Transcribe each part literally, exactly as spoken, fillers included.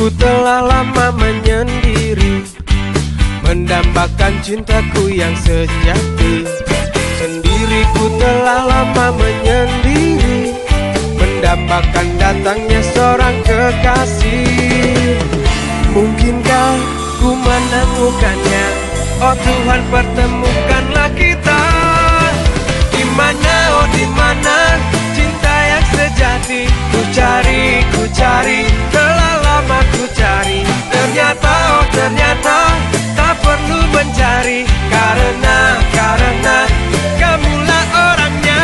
Ku telah lama menyendiri, mendambakan cintaku yang sejati. Sendiri ku telah lama menyendiri, mendambakan datangnya seorang kekasih. Mungkinkah ku menemukannya? Oh Tuhan, pertemukanlah kita. Di mana, oh di mana cinta yang sejati? Ku cari, ku cari, telah lama ku cari. Ternyata, oh ternyata tak perlu mencari, karena, karena kamulah orangnya.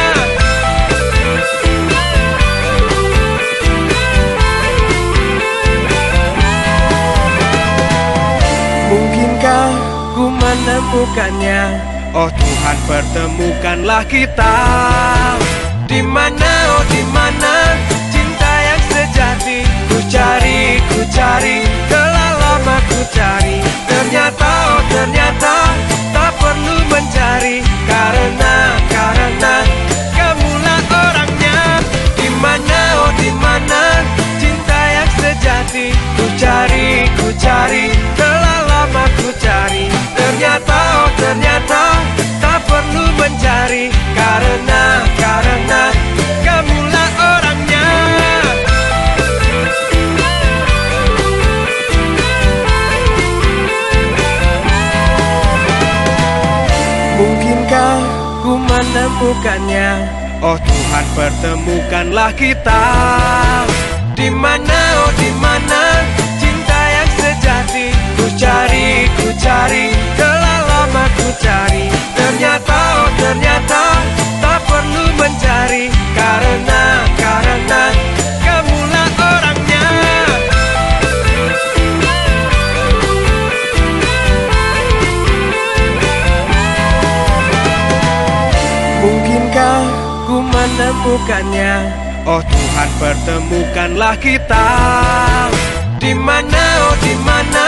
Mungkinkah ku menemukannya? Oh Tuhan, pertemukanlah kita. Di mana, oh di mana cinta yang sejati? Ku cari, ku cari, telah lama ku cari. Ternyata, oh ternyata tak perlu mencari, karena, karena kamulah orangnya. Di mana, oh di mana cinta yang sejati? Ku cari, ku cari, telah lama ku cari. Ternyata, oh ternyata tak perlu mencari, karena, karena kamulah orangnya. Mungkinkah ku menemukannya? Oh Tuhan, pertemukanlah kita. Di mana, oh di mana cinta yang sejati? Ku cari, ku cari, telah lama ku cari. Ternyata, oh ternyata tak perlu mencari, karena, karena kamulah orangnya. Mungkinkah ku menemukannya? Oh Tuhan, pertemukanlah kita. Di mana, oh di mana